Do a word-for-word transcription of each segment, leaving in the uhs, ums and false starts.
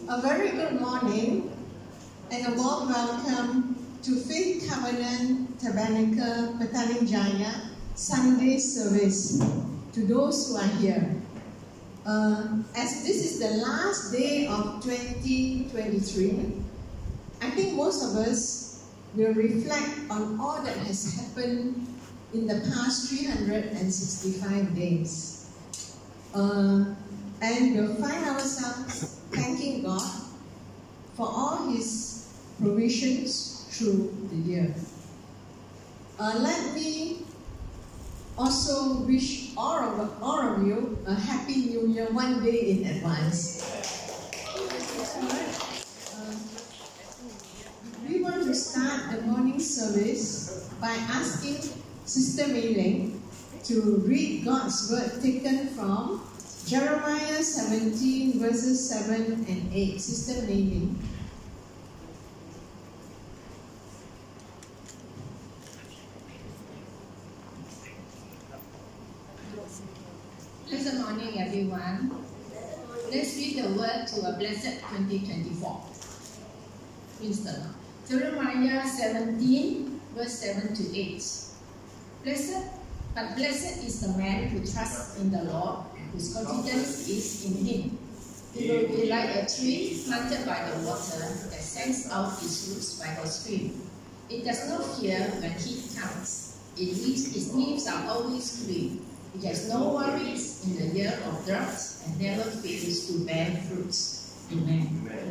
A very good morning and a warm welcome to Faith Covenant Tabernacle Petaling Sunday Service to those who are here. Uh, as this is the last day of twenty twenty-three, I think most of us will reflect on all that has happened in the past three hundred sixty-five days. Uh, and we'll find ourselves thanking God for all His provisions through the year. Uh, let me also wish all of, all of you a Happy New Year one day in advance. Uh, we want to start the morning service by asking Sister Mei Ling to read God's word taken from Jeremiah seventeen verses seven and eight. Sister Mei Ling. Good morning, everyone. Let's read the word to a blessed twenty twenty-four. Winston. Jeremiah seventeen, verse seven to eight. Blessed, but blessed is the man who trusts in the Lord, whose confidence is in Him. He will be like a tree planted by the water that sends out its roots by the stream. It does not fear when heat comes. It leaves, its leaves are always green. It has no worries in the year of drought and never fails to bear fruits. Amen. Amen.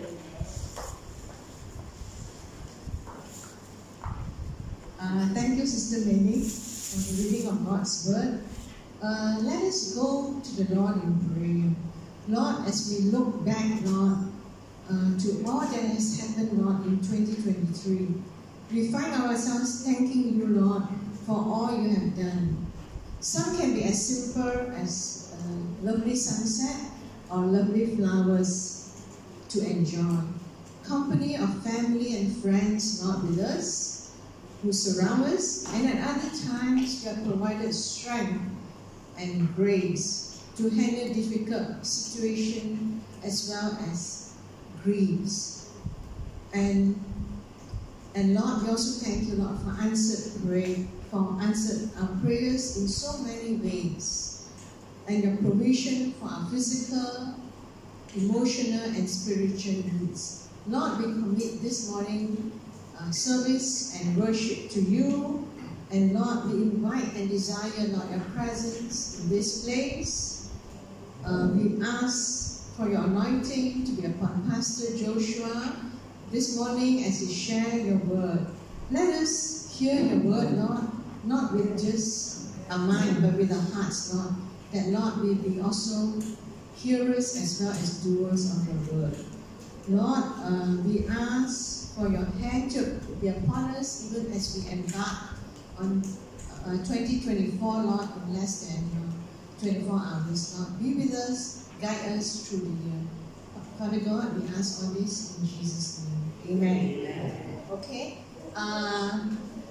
Uh, thank you, Sister Mei Ling, for the reading of God's word. Uh, let us go to the Lord in prayer. Lord, as we look back, Lord, uh, to all that has happened, Lord, in twenty twenty-three, we find ourselves thanking you, Lord, for all you have done. Some can be as simple as a lovely sunset or lovely flowers to enjoy. Company of family and friends not with us, who surround us, and at other times you have provided strength and grace to handle difficult situations as well as griefs. And, and Lord, we also thank you, Lord, for answered prayer. For answered our prayers in so many ways, and your provision for our physical, emotional, and spiritual needs. Lord, we commit this morning uh, service and worship to you, and Lord, we invite and desire, Lord, your presence in this place. Uh, we ask for your anointing to be upon Pastor Joshua this morning as he shares your word. Let us hear your word, Lord, not with just our mind, but with our hearts, Lord. That, Lord, we be also hearers as well as doers of your word. Lord, uh, we ask for your hand to be upon us even as we embark on uh, twenty twenty-four, Lord, in less than uh, twenty-four hours. Lord, be with us, guide us through the year. Father God, we ask all this in Jesus' name. Amen. Amen. Okay. Uh,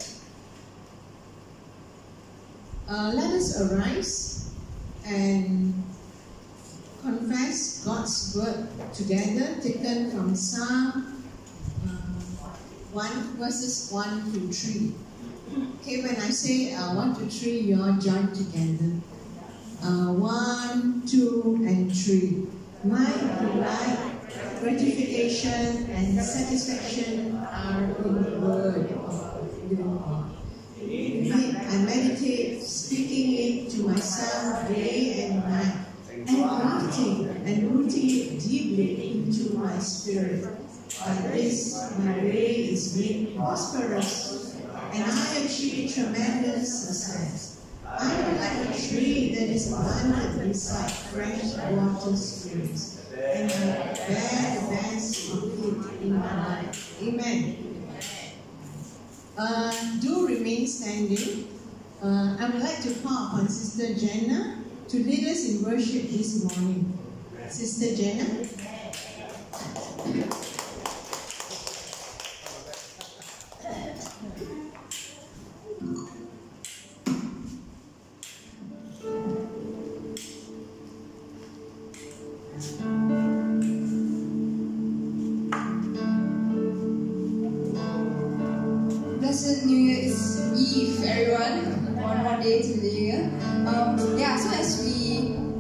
Uh, let us arise and confess God's word together, taken from Psalm uh, one, verses one to three. Okay, when I say uh, one to three, you all join together. Uh, one, two, and three. My delight, gratification, and satisfaction are in the word of living God. I meditate, speaking it to myself day and night, and rooting and rooting it deeply into my spirit. By this, my way is made prosperous, and I achieve tremendous success. I am like a tree that is planted beside fresh water springs, and I bear the best of it in my life. Amen. Uh, do remain standing. Uh, I would like to call upon Sister Janna to lead us in worship this morning. Sister Janna.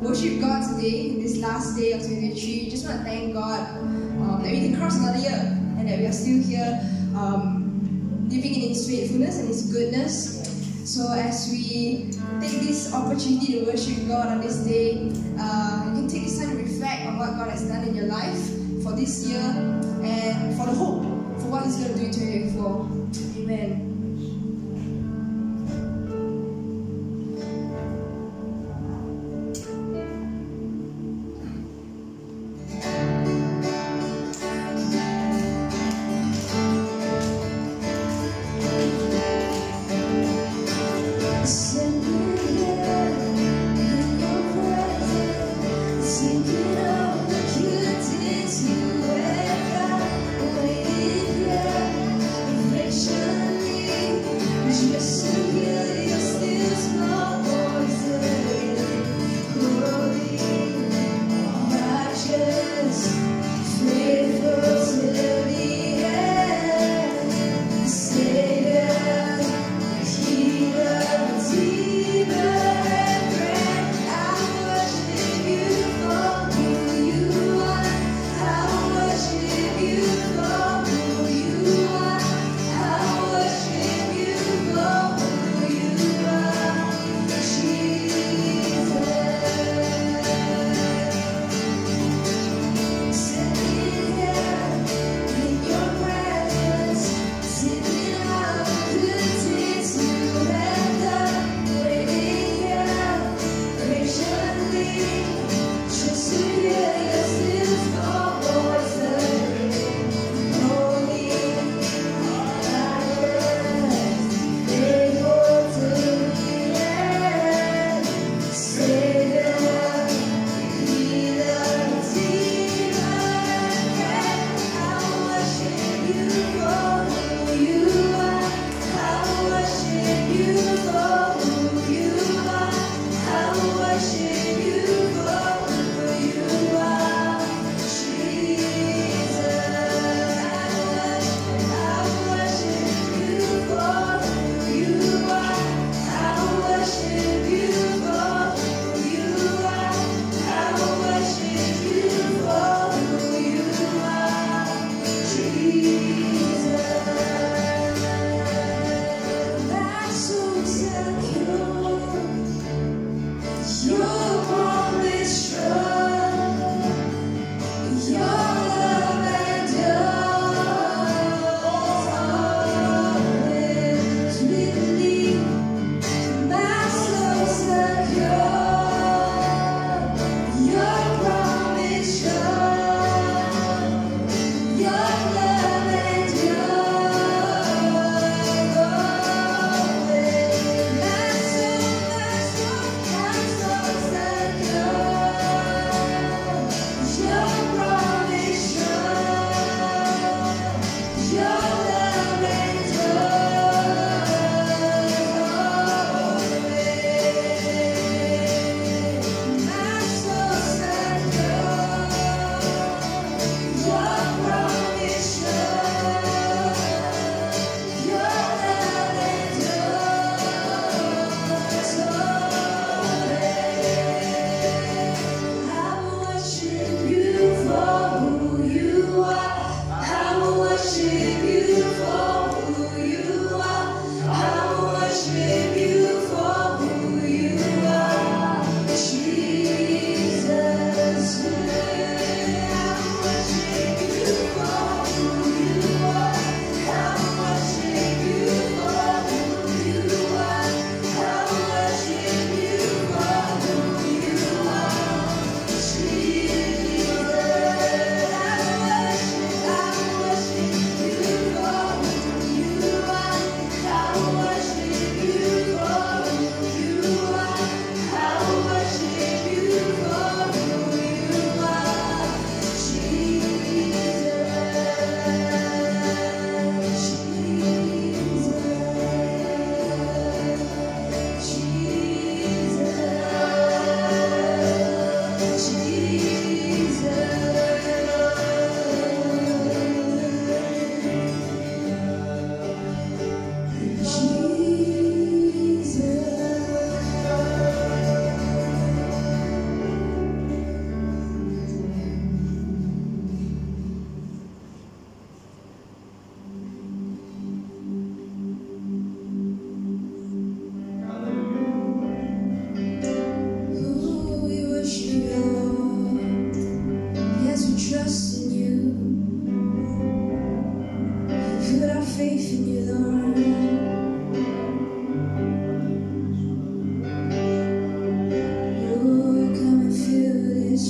worship God today, in this last day of twenty twenty-three. Just want to thank God um, that we can cross another year and that we are still here um, living in His faithfulness and His goodness. So as we take this opportunity to worship God on this day, uh, you can take this time to reflect on what God has done in your life for this year and for the hope for what He's going to do in twenty twenty-four. Amen.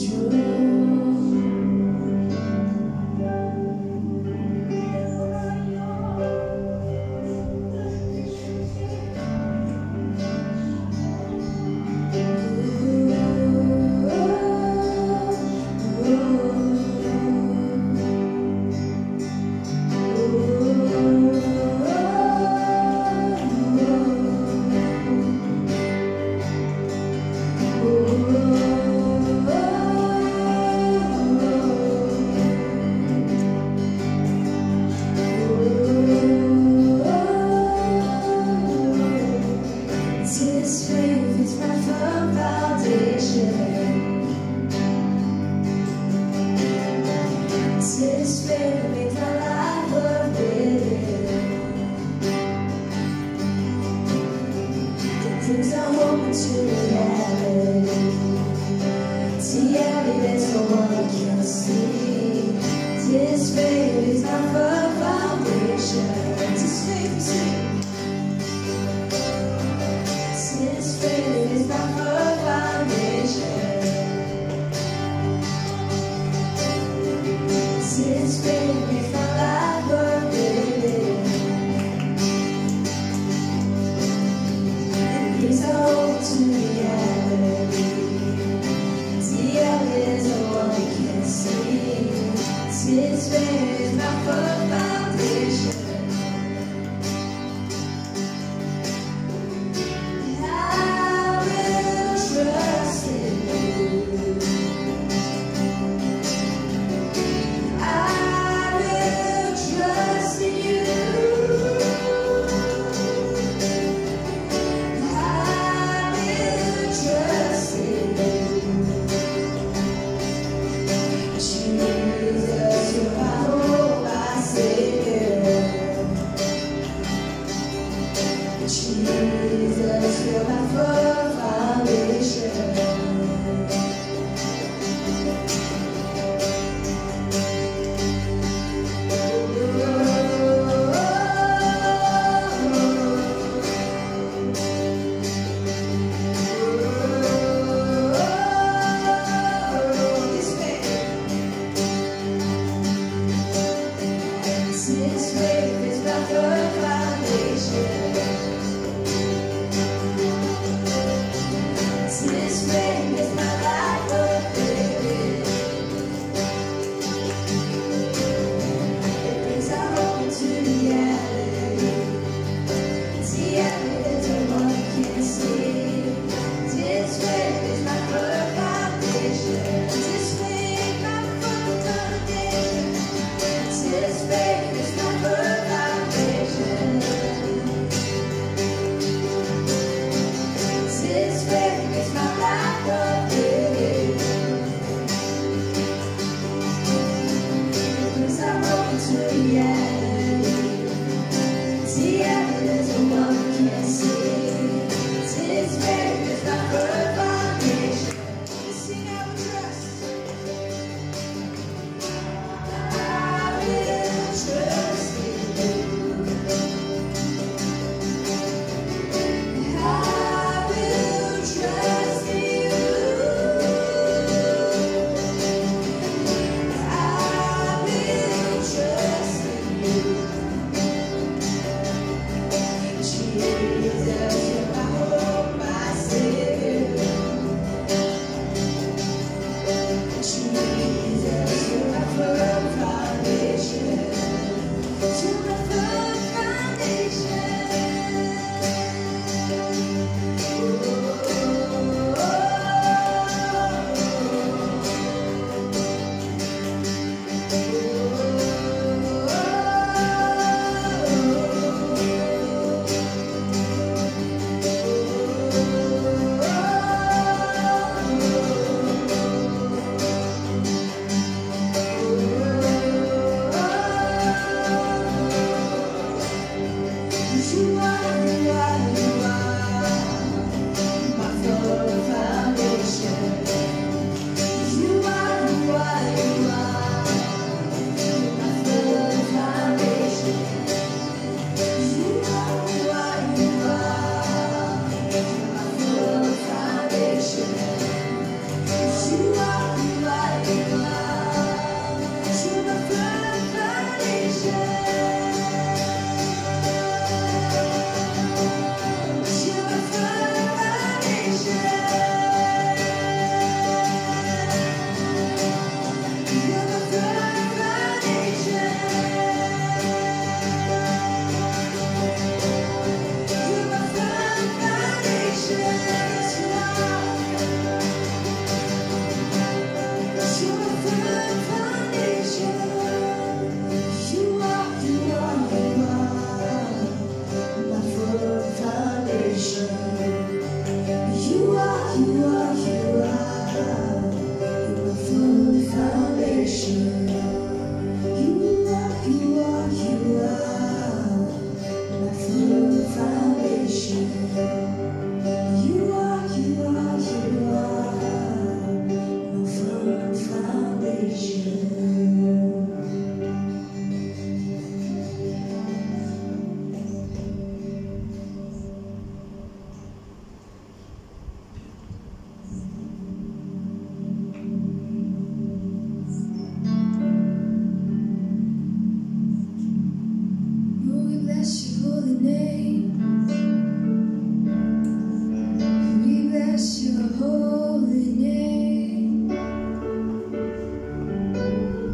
Jesus, you're my Bless your holy name.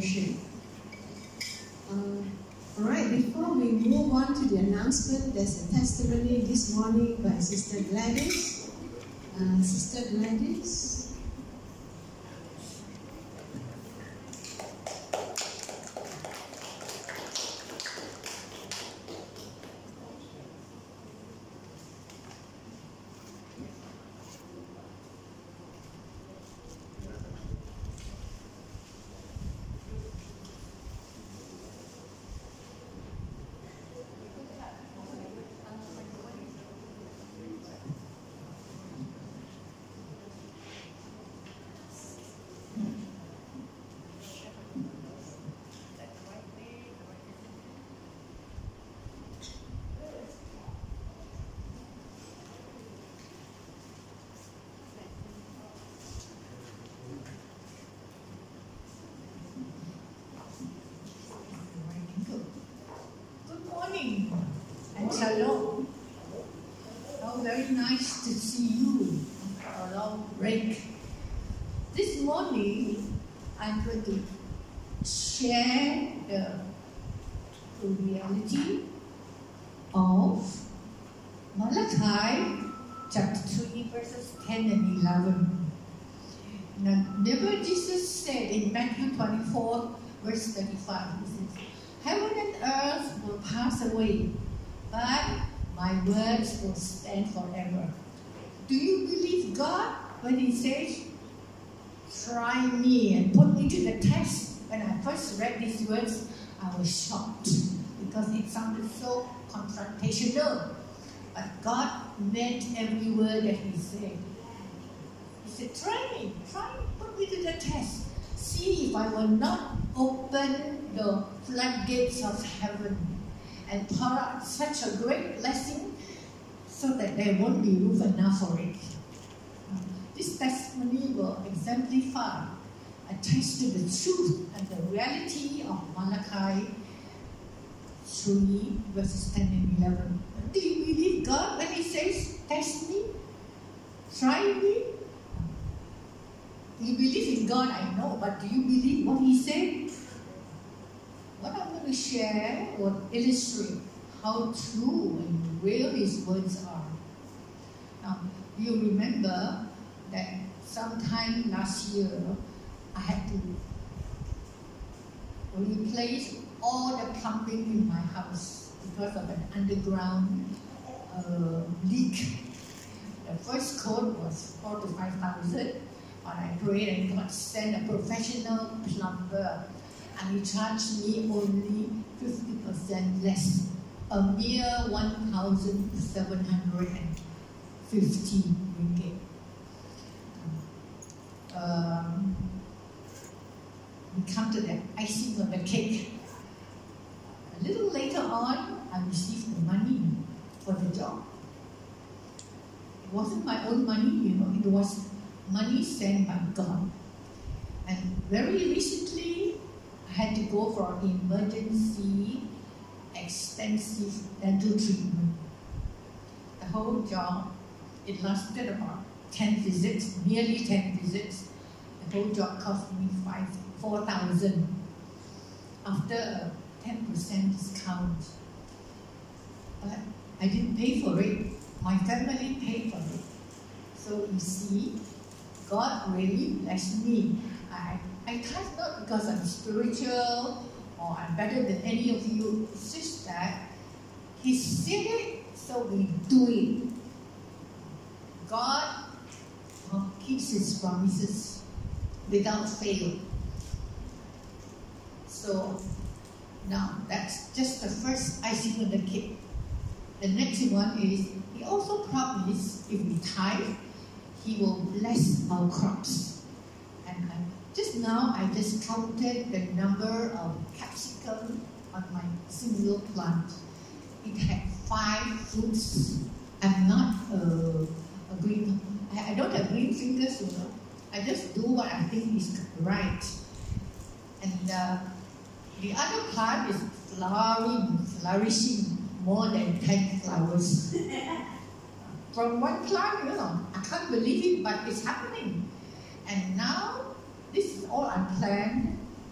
worship. Uh, all right, before we move on to the announcement, there's a testimony this morning by Sister Gladys. Uh, Sister Gladys. Hello. Oh, very nice to see you. Hello, Rick. This morning, I'm going to share the reality of Malachi chapter three, verses ten and eleven. Now, never Jesus said in Matthew twenty-four, verse thirty-five, he says, "Heaven and earth will pass away, but my words will stand forever." Do you believe God when He says, "Try me and put me to the test"? When I first read these words, I was shocked because it sounded so confrontational. But God meant every word that He said. He said, "Try me, try me, put me to the test. See if I will not open the floodgates of heaven and pour out such a great blessing so that there won't be room enough for it." This testimony will exemplify, attest to the truth and the reality of Malachi three, verses ten and eleven. Do you believe God when He says, "Test me, try me"? You believe in God, I know, but do you believe what He said? What I'm going to share will illustrate how true and real His words are. Now, you remember that sometime last year, I had to replace all the plumbing in my house because of an underground uh, leak. The first quote was four to five thousand, but I prayed and God sent a professional plumber, and he charged me only fifty percent less, a mere one thousand seven hundred fifty ringgit. Um, we come to the icing on the cake. A little later on, I received the money for the job. It wasn't my own money, you know, it was money sent by God. And very recently, I had to go for emergency, extensive dental treatment. The whole job, it lasted about ten visits, nearly ten visits. The whole job cost me five, four thousand after a ten percent discount. But I didn't pay for it. My family paid for it. So you see, God really blessed me. I, I tithe not because I'm spiritual or I'm better than any of you. It's just that He said it, so we do it. God keeps His promises without fail. So now that's just the first icing on the cake. The next one is He also promised if we tithe, He will bless our crops. And I, just now I just counted the number of capsicum on my single plant. It had five fruits. I'm not uh, a green. I, I don't have green fingers, you know. I just do what I think is right. And uh, the other plant is flowering, flourishing more than ten flowers. From one plant, you know, I can't believe it, but it's happening. And now, this is all unplanned.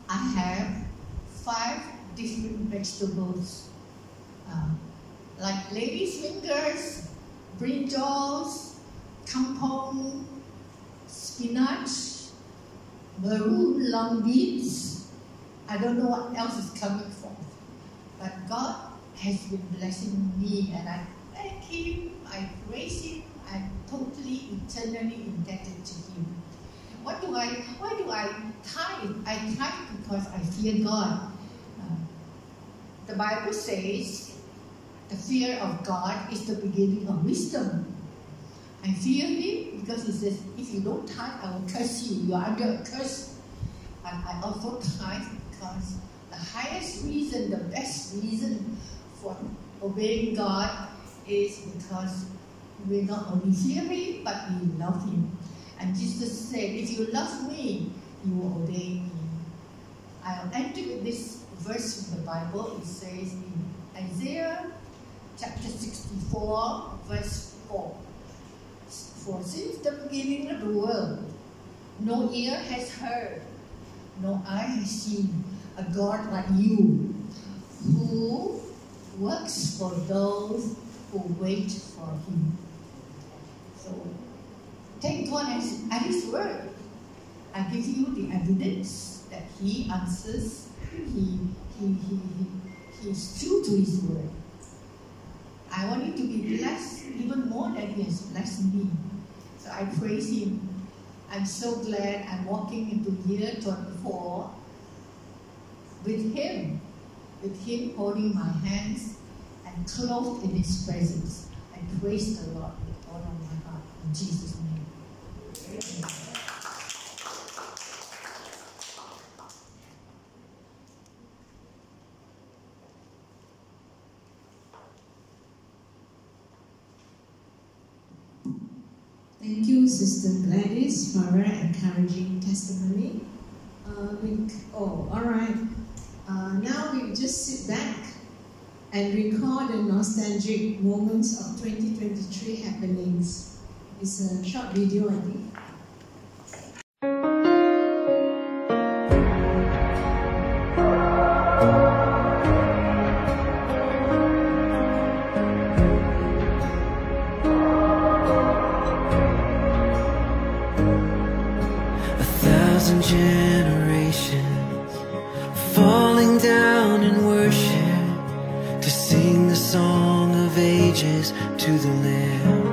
I have five different vegetables, uh, like lady's fingers, brinjals, kangkong, spinach, maroon long beans. I don't know what else is coming from, but God has been blessing me, and I thank Him, I praise Him, I'm totally, eternally indebted to Him. What do I, why do I tithe? I tithe because I fear God. Uh, the Bible says, the fear of God is the beginning of wisdom. I fear Him because He says, if you don't tithe, I will curse you. You are under a curse. And I also tithe because the highest reason, the best reason for obeying God is because we not only fear Him, but we love Him. And Jesus said, if you love me, you will obey me. I'll end with this verse from the Bible. It says in Isaiah chapter sixty-four, verse four. For since the beginning of the world, no ear has heard, no eye has seen a God like you, who works for those who wait for Him. So, take God as, at His word. I give you the evidence that He answers. He, he, he, he, he is true to His word. I want you to be blessed even more than He has blessed me. So I praise Him. I'm so glad I'm walking into year twenty-four with Him, with Him holding my hands and clothed in His presence. I praise the Lord with all of my heart. In Jesus' name. Amen. Thank you, Sister Gladys, for a very encouraging testimony. Uh, we, oh, all right. Uh, now we just sit back and recall the nostalgic moments of twenty twenty-three happenings. It's a short video, I think. Generations falling down in worship to sing the song of ages to the Lamb.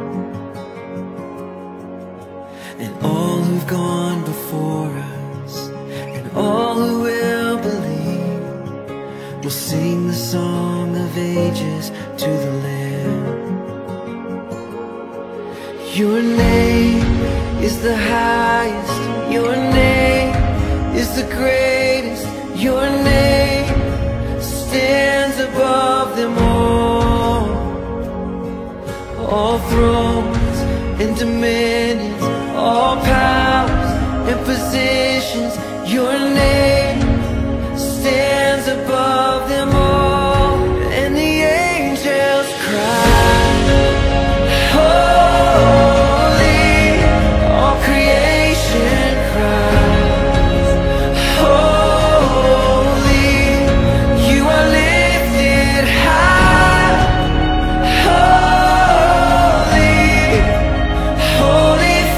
And all who've gone before us and all who will believe will sing the song of ages to the Lamb. Your name is the highest, your name is the greatest, your name stands above them all. All thrones and dominions, all powers and positions, your name stands above them all. And the angels cry, holy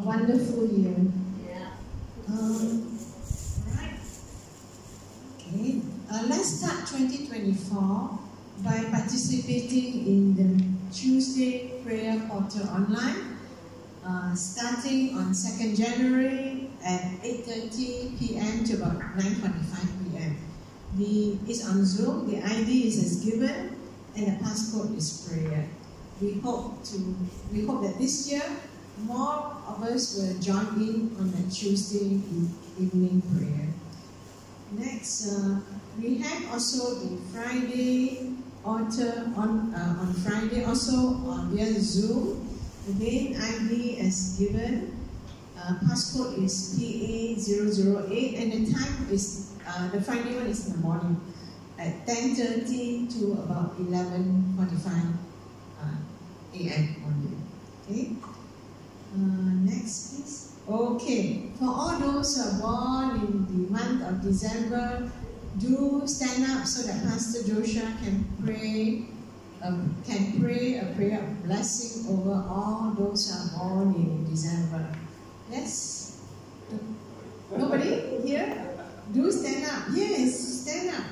wonderful year. Um, right. Okay. Uh, let's start twenty twenty-four by participating in the Tuesday Prayer Portal online, uh, starting on second January at eight thirty p m to about nine forty-five p m The, it's on Zoom, the I D is as given, and the passcode is prayer. We hope to, we hope that this year more of us will join in on the Tuesday evening prayer. Next, uh, we have also the Friday altar on uh, on Friday also uh, via Zoom. Again, I D as given. Uh, passcode is P A zero zero eight, and the time is uh, the Friday one is in the morning at ten thirty to about eleven forty-five uh, a m only. Okay. Uh, next, please. Okay. For all those who are born in the month of December, do stand up so that Pastor Joshua can pray. Uh, can pray a prayer of blessing over all those who are born in December. Yes? Nobody here? Do stand up. Yes, stand up.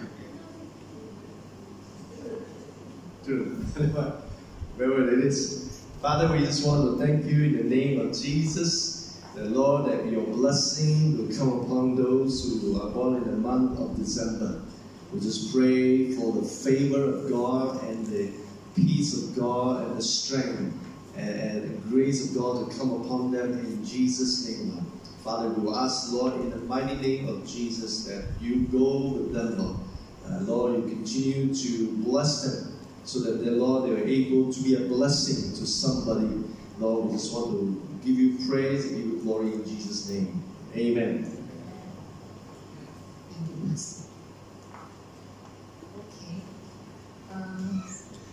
Wherever it is. Father, we just want to thank you in the name of Jesus, the Lord, that your blessing will come upon those who are born in the month of December. We just pray for the favor of God and the peace of God and the strength and, and the grace of God to come upon them in Jesus' name, Lord. Father, we will ask, Lord, in the mighty name of Jesus, that you go with them, Lord. Uh, Lord, you continue to bless them so that, they, Lord, they are able to be a blessing to somebody. Lord, we just want to give you praise and give you glory in Jesus' name. Amen. Thank you, Pastor. Okay. Um,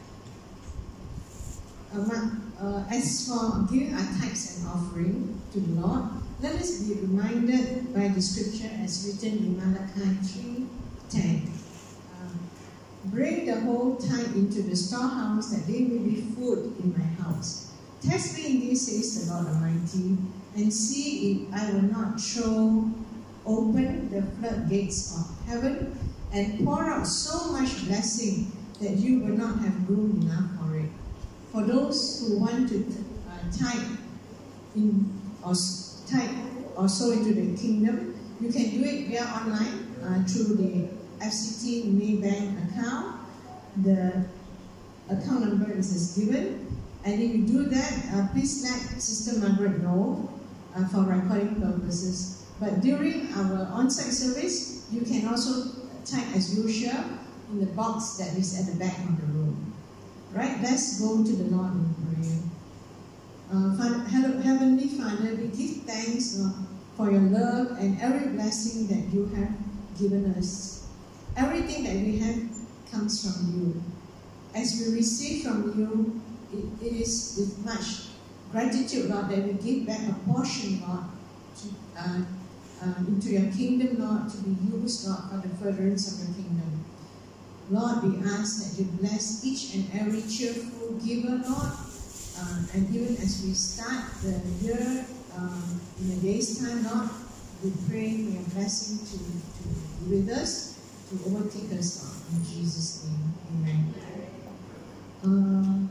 uh, uh, as for giving our tithes and offering to the Lord, let us be reminded by the scripture as written in Malachi three ten. Um, Bring the whole tithe into the storehouse, that there may be food in my house. Test me in this, says the Lord Almighty, and see if I will not throw open the floodgates of heaven and pour out so much blessing that you will not have room enough for it. For those who want to uh, tithe in or tithe or sow into the kingdom, you can do it via online uh, through the F C T M Y bank account. The account number is as given. And if you do that, uh, please let Sister Margaret know uh, for recording purposes. But during our on-site service, you can also type as usual in the box that is at the back of the room. Right? Let's go to the Lord in prayer. Uh, Father, Heavenly Father, we give thanks, Lord, for your love and every blessing that you have given us. Everything that we have comes from you. As we receive from you, it, it is with much gratitude, Lord, that we give back a portion, Lord, to, uh, uh, into your kingdom, Lord, to be used, Lord, for the furtherance of your kingdom. Lord, we ask that you bless each and every cheerful giver, Lord, uh, and even as we start the year um, in a day's time, Lord, we pray for your blessing to, to be with us, to overtake us, Lord, in Jesus' name. Amen. Uh,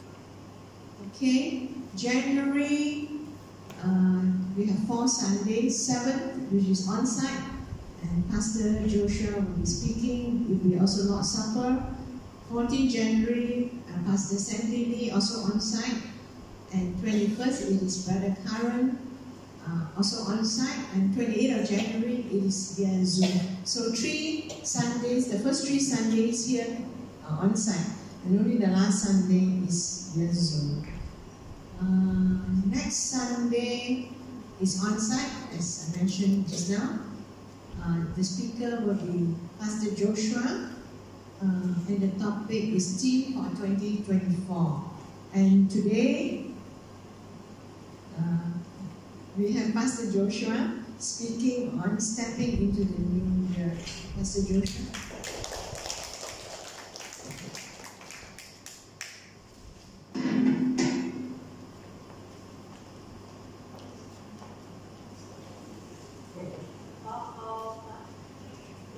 okay, January, uh, we have four Sundays, seventh, which is on-site, and Pastor Joshua will be speaking. It will be also Lord's Supper. fourteenth January, uh, Pastor Sandy Lee, also on-site, and twenty-first, it is Brother Karen, uh, also on-site, and twenty-eighth of January, it is via Zoom. So three Sundays, the first three Sundays here are on-site, and only the last Sunday is via Zoom. Uh, next Sunday is on-site, as I mentioned just now. Uh, the speaker will be Pastor Joshua, uh, and the topic is Theme for twenty twenty-four. And today, uh, we have Pastor Joshua speaking on stepping into the new year. Pastor Joshua.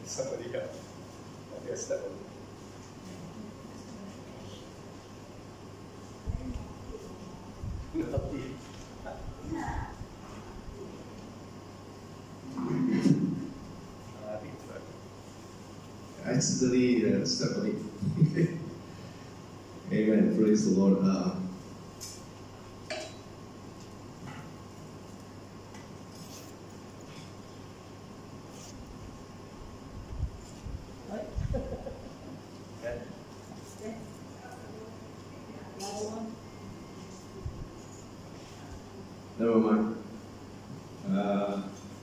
Somebody else. I guess that one. Accidentally uh, stepped on it. Amen. Praise the Lord. Uh, Never mind. Uh,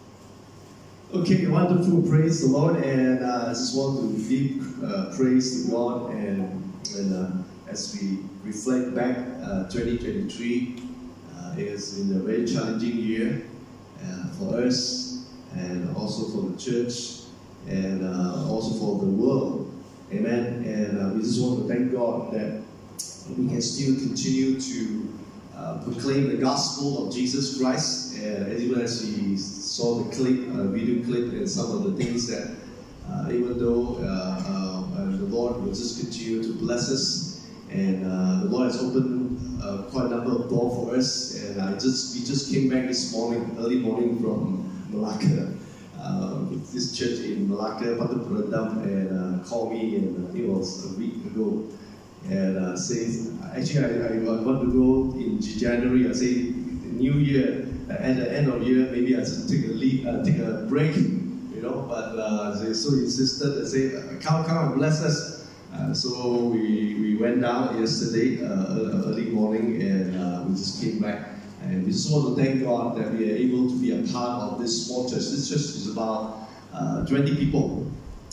okay, wonderful. Praise the Lord, and uh, I just want to give uh, praise to God, and, and uh, as we reflect back, uh, twenty twenty-three uh, is in a very challenging year uh, for us, and also for the church, and uh, also for the world. Amen. And uh, we just want to thank God that we can still continue to Uh, proclaim the gospel of Jesus Christ, and even as we saw the clip, uh, video clip, and some of the things that, uh, even though uh, uh, the Lord will just continue to bless us, and uh, the Lord has opened uh, quite a number of doors for us, and I just we just came back this morning, early morning from Malacca, uh, this church in Malacca, Pastor Puradam, and uh, called me, and I think it was a week ago. And uh, says, actually, I, I want to go in January. I say, New Year, uh, at the end of the year, maybe I should take a leave, uh, take a break, you know. But uh, they so insisted. They say, come, come and bless us. Uh, so we, we went down yesterday, uh, early morning, and uh, we just came back. And we just want to thank God that we are able to be a part of this small church. This church is about uh, twenty people,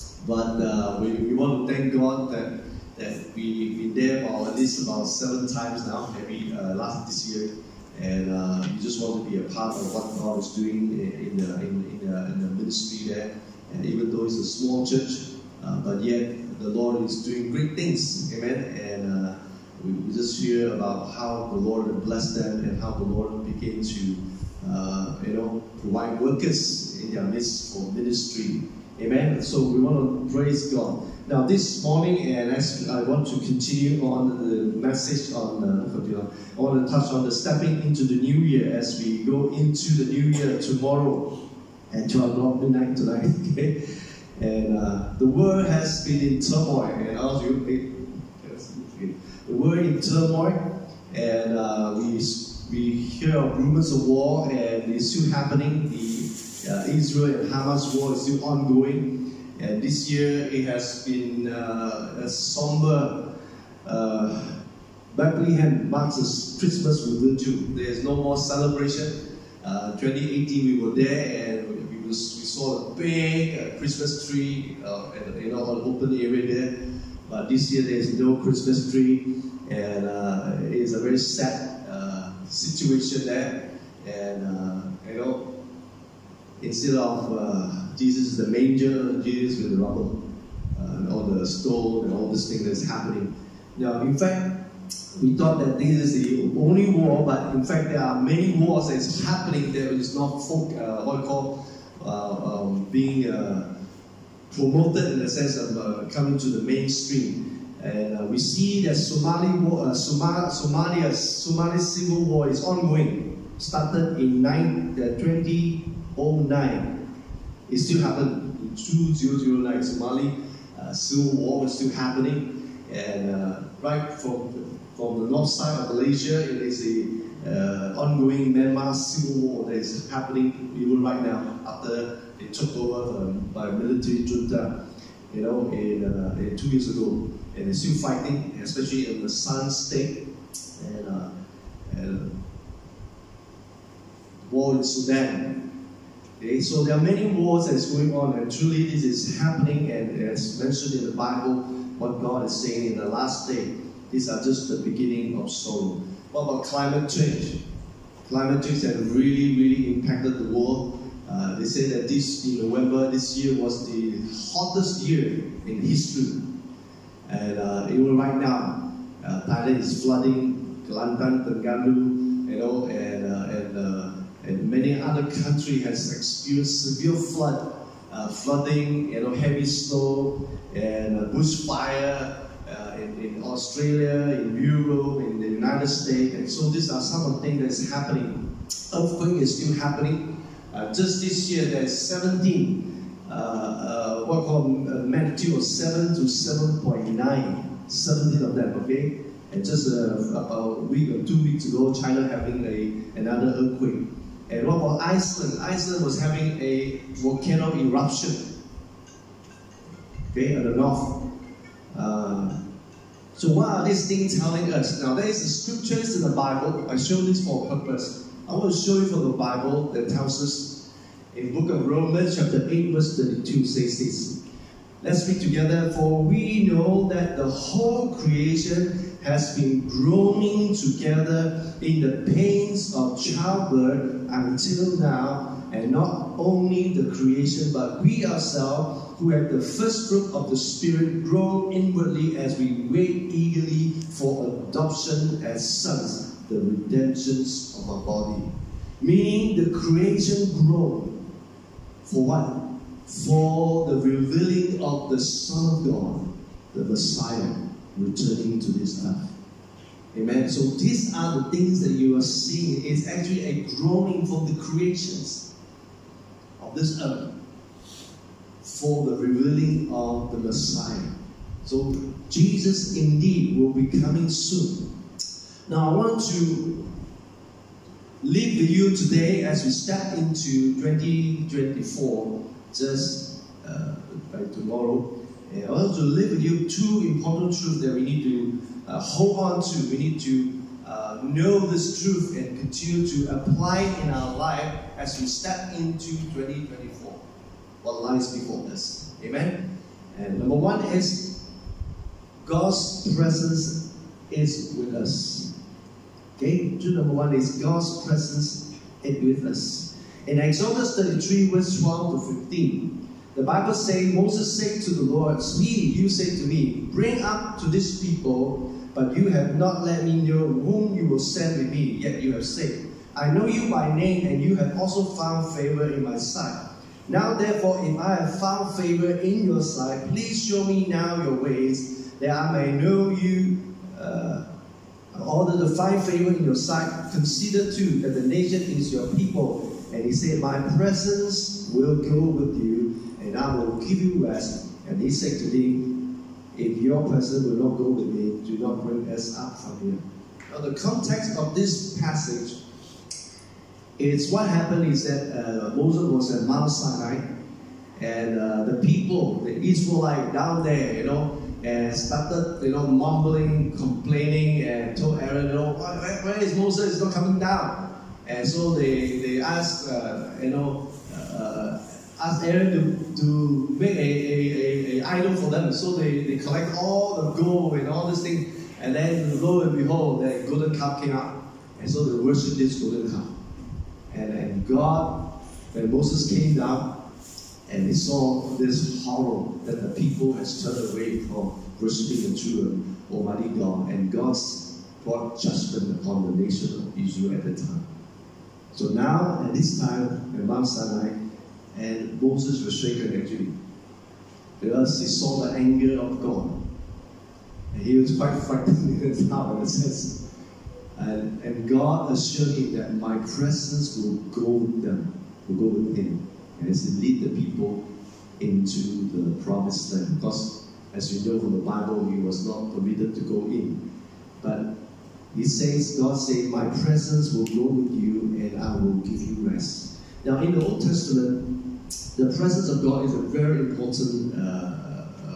but uh, we, we want to thank God that. that we been there for at least about seven times now, maybe uh, last this year, and uh, we just want to be a part of what God is doing in the in, in, the, in the ministry there. And even though it's a small church, uh, but yet the Lord is doing great things, amen. And uh, we, we just hear about how the Lord will bless them and how the Lord begin to, uh, you know, provide workers in their midst for ministry, amen. So we want to praise God. Now this morning, and as I want to continue on the message on, uh, I want to touch on the stepping into the new year as we go into the new year tomorrow at twelve o'clock midnight tonight. Okay, and uh, the world has been in turmoil, and also the world in turmoil, and uh, we we hear of rumors of war, and it's still happening. The uh, Israel and Hamas war is still ongoing. And this year it has been uh, a somber. Uh, Bethlehem marks Christmas with virtue. There is no more celebration. Uh, twenty eighteen we were there, and we, was, we saw a big uh, Christmas tree, uh, and, you know, an open area there. But this year there is no Christmas tree, and uh, it is a very sad uh, situation there. And uh, you know, instead of uh, Jesus is the manger, Jesus with the rubble, uh, and all the stone and all this thing that's happening. Now, in fact, we thought that this is the only war, but in fact there are many wars that's happening that is not folk, uh, what I call uh, um, being uh, promoted in the sense of uh, coming to the mainstream. And uh, we see that Somali war, uh, Somalia, Somalia, Somali civil war is ongoing. Started in twenty oh nine. It still happened in two thousand nine. Somali uh, civil war was still happening, and uh, right from from the north side of Malaysia, it is a uh, ongoing Myanmar civil war that is happening even right now after they took over um, by military junta, you know, in, uh, in two years ago, and they're still fighting, especially in the Sun State, and, uh, and war in Sudan. Okay, so there are many wars that's going on, and truly this is happening, and as mentioned in the Bible, what God is saying in the last day, these are just the beginning of sorrow. What about climate change? Climate change has really, really impacted the world. Uh, they say that this, in November this year, was the hottest year in history. And uh, even right now, uh, Thailand is flooding, Kelantan, Terengganu, you know, and, uh, and uh, and many other countries has experienced severe flood uh, flooding, you know, heavy snow, and uh, bushfire uh, in, in Australia, in Europe, in the United States. And so these are some of the things that's happening. Earthquake is still happening. Uh, just this year, there's seventeen, uh, uh, what called uh, magnitude of seven to seven point nine, seventeen of them, okay? And just uh, about a week or two weeks ago, China having a, another earthquake. And what about Iceland? Iceland was having a volcano eruption, okay, at the north. Uh, so what are these things telling us? Now there is the scriptures in the Bible. I show this for a purpose. I want to show you from the Bible that tells us in the book of Romans chapter eight verse thirty-two says this. Let's read together. For we know that the whole creation has been groaning together in the pains of childbirth until now, and not only the creation, but we ourselves, who have the first fruit of the Spirit, groan inwardly as we wait eagerly for adoption as sons, the redemptions of our body. Meaning the creation groan. For what? For the revealing of the Son of God, the Messiah, returning to this earth. Amen. So these are the things that you are seeing. It's actually a groaning from the creations of this earth for the revealing of the Messiah. So Jesus indeed will be coming soon. Now I want to leave with you today as we step into twenty twenty-four, just uh, by tomorrow. And I want to leave with you two important truths that we need to uh, hold on to. We need to uh, know this truth and continue to apply it in our life as we step into twenty twenty-four. What lies before us. Amen? And number one is God's presence is with us. Okay? Truth number one is God's presence is with us. In Exodus thirty-three, verse twelve to fifteen, the Bible says, Moses said to the Lord, See, you say to me, bring up to this people, but you have not let me know whom you will send with me, yet you have said, I know you by name, and you have also found favor in my sight. Now therefore, if I have found favor in your sight, please show me now your ways, that I may know you, uh, in order to find favor in your sight. Consider too that the nation is your people. And he said, my presence will go with you, and I will give you rest. And he said to him, if your presence will not go with me, do not bring us up from here. Now the context of this passage is what happened is that uh, Moses was at Mount Sinai, and uh, the people, the Israelites down there, you know, and started, you know, mumbling, complaining, and told Aaron, you know, where, where is Moses? He's not coming down. And so they, they asked, uh, you know, uh, asked Aaron to, to make a, a, a, a idol for them. So they, they collect all the gold and all this thing. And then lo and behold, the golden calf came out. And so they worshiped this golden calf. And, and God, when Moses came down, and they saw this horror that the people has turned away from worshiping the true Almighty God. And God brought judgment upon the nation of Israel at the time. So now, at this time, at Mount Sinai, and Moses was shaken actually, because he saw the anger of God. And he was quite frightened in his heart, in a sense. And, and God assured him that my presence will go with them, will go with him, as he lead the people into the promised land. Because, as you know from the Bible, he was not permitted to go in. But he says, God says, my presence will go with you and I will give you rest. Now in the Old Testament, the presence of God is a very important, uh, uh,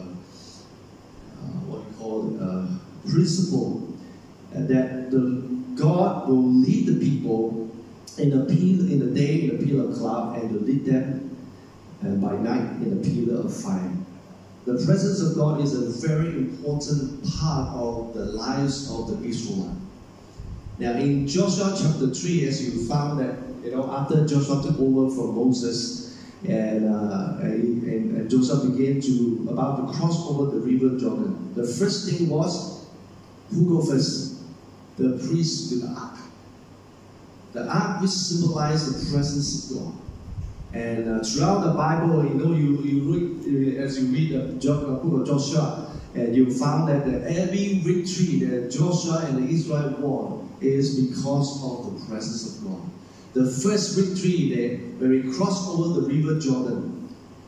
uh, what we call uh, principle, uh, that the God will lead the people in a pillar, in the day in a pillar of cloud, and to lead them uh, by night in a pillar of fire. The presence of God is a very important part of the lives of the Israelites. Now in Joshua chapter three, as you found that, you know, after Joshua took over from Moses, and, uh, and, and Joshua began to, about to cross over the river Jordan, the first thing was, who go first? The priest with the ark. The ark which symbolized the presence of God. And uh, throughout the Bible, you know, you, you read, as you read the book of Joshua, and you found that every victory that Joshua and the Israel won is because of the presence of God. The first victory that when we crossed over the river Jordan,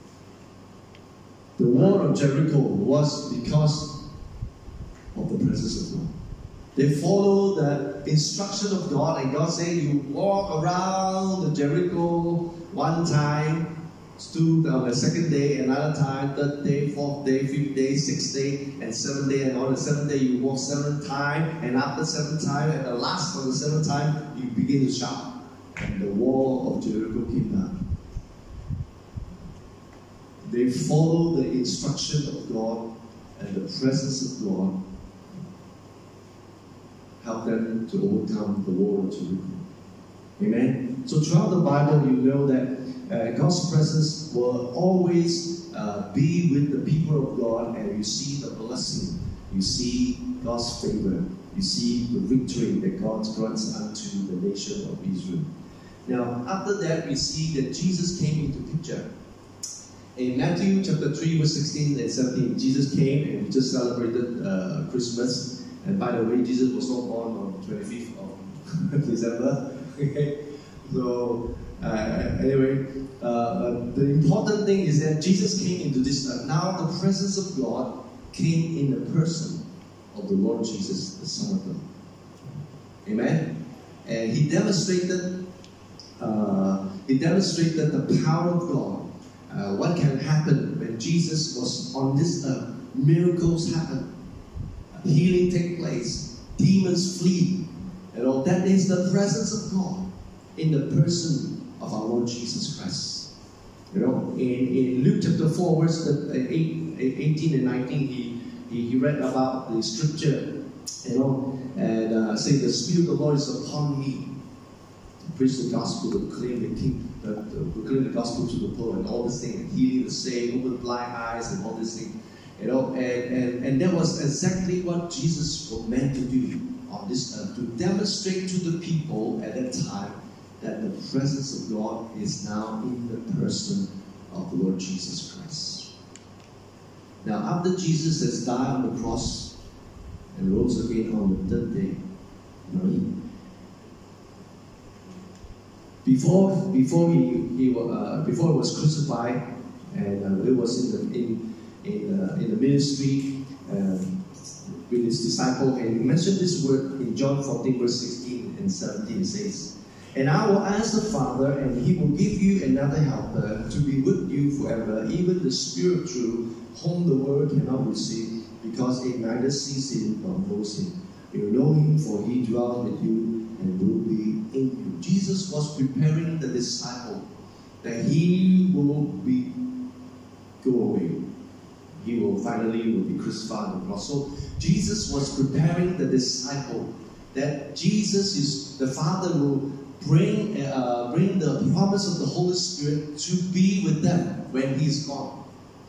the wall of Jericho was because of the presence of God. They followed the instruction of God, and God said, you walk around the Jericho one time, stood on the second day, another time, third day, fourth day, fifth day, sixth day, and seventh day, and on the seventh day you walk seventh time, and after seventh time, and the last of the seventh time, you begin to shout. And the wall of Jericho came down. They followed the instruction of God, and the presence of God helped them to overcome the wall of Jericho. Amen? So throughout the Bible, you know that uh, God's presence will always uh, be with the people of God, and you see the blessing, you see God's favor, you see the victory that God grants unto the nation of Israel. Now, after that, we see that Jesus came into picture. In Matthew chapter three, verse sixteen and seventeen, Jesus came, and we just celebrated uh, Christmas. And by the way, Jesus was not born on the twenty-fifth of December. Okay? So, uh, anyway, uh, the important thing is that Jesus came into this earth. Now, the presence of God came in the person of the Lord Jesus, the Son of God. Amen? And He demonstrated, uh, He demonstrated the power of God. Uh, what can happen when Jesus was on this earth? Miracles happen. Healing take place. Demons flee. And all that is the presence of God in the person of our Lord Jesus Christ. You know, in, in Luke chapter four, verse eight, eighteen and nineteen, he, he, he read about the scripture, you know, and uh, say, the Spirit of the Lord is upon me to preach the gospel, to proclaim the king, uh, to proclaim the gospel to the poor, and all this thing, and healing the sick, open blind eyes, and all this thing. You know, and, and, and that was exactly what Jesus was meant to do on this earth, to demonstrate to the people at that time that the presence of God is now in the person of the Lord Jesus Christ. Now, after Jesus has died on the cross and rose again on the third day, you know, before before he, he uh, before he was crucified, and uh, it was in the in in, uh, in the ministry um, with his disciple, and he mentioned this word in John fourteen, verse sixteen and seventeen. It says, and I will ask the Father, and He will give you another helper to be with you forever, even the Spirit of truth, whom the world cannot receive, because it neither sees Him nor knows Him. You know Him, for He dwells with you and will be in you. Jesus was preparing the disciple that He will be go away. He will finally will be crucified on the cross. So Jesus was preparing the disciple that Jesus is the Father will bring uh, bring the promise of the Holy Spirit to be with them when He is gone.